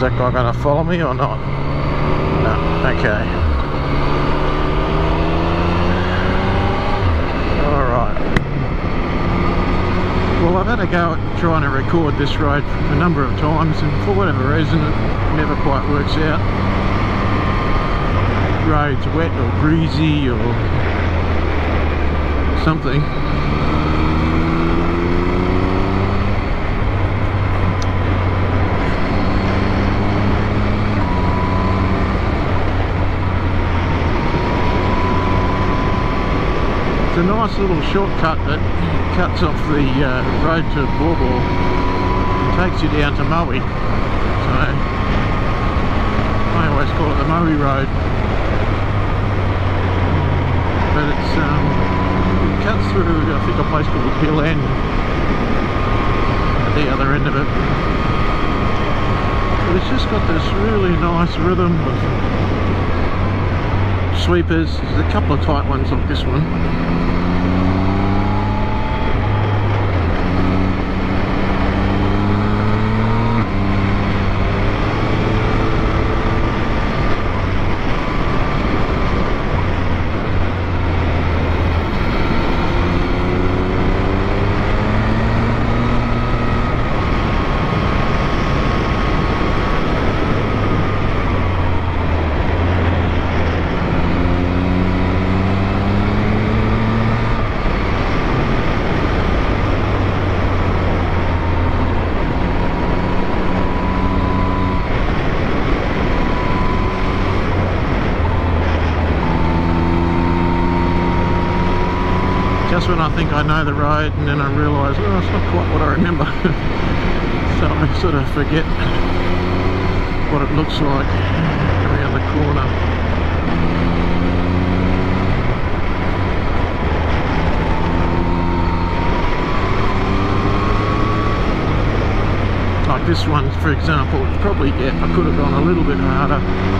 that guy going to follow me or not? No, okay. Alright. Well, I've had a go at trying to record this road a number of times, and for whatever reason it never quite works out. Road's wet or breezy or something. It's a nice little shortcut that cuts off the road to Borbo and takes you down to Moe. So I always call it the Moe Road, but it cuts through, I think, a place called Hill End at the other end of it. But it's just got this really nice rhythm of sweepers. There's a couple of tight ones like this one. Just when I think I know the road, and then I realise, oh, it's not quite what I remember. So I sort of forget what it looks like around the corner. Like this one, for example, probably, yeah, I could have gone a little bit harder.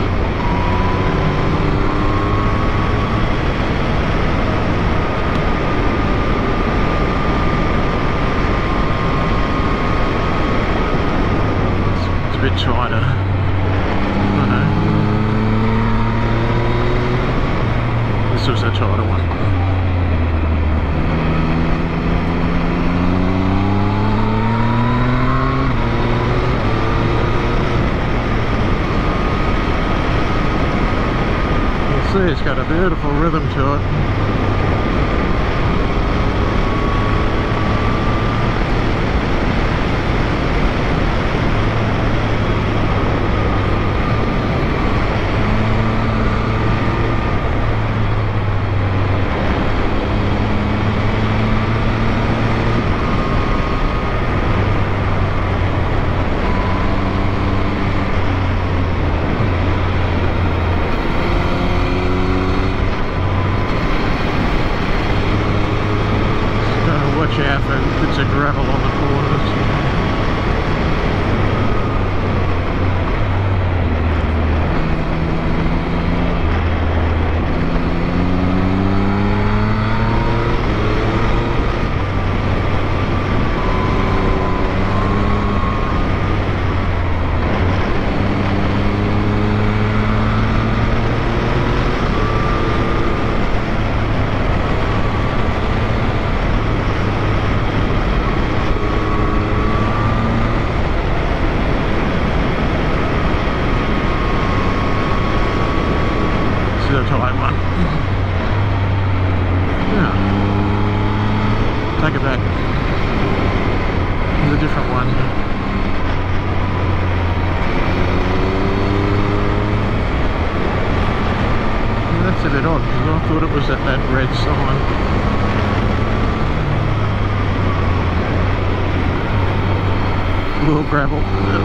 Bit tighter. I know. This was a tighter one. You'll see it's got a beautiful rhythm to it. Out for bits of gravel on the corners. Take it back. There's a different one. And that's a bit odd because I thought it was at that red sign. A little gravel.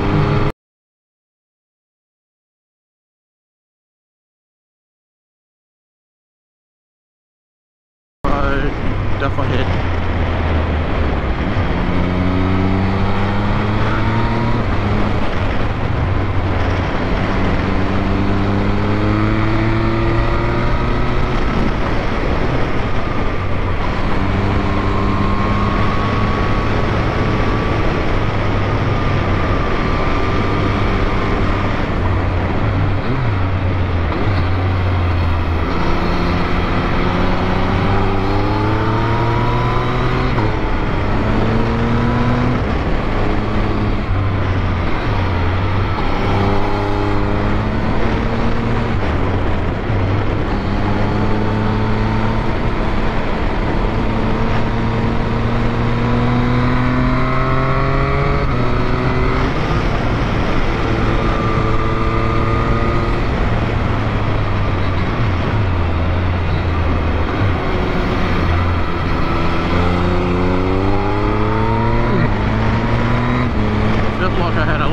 Duff ahead.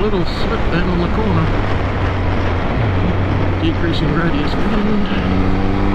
little slip then on the corner. Decreasing radius bend.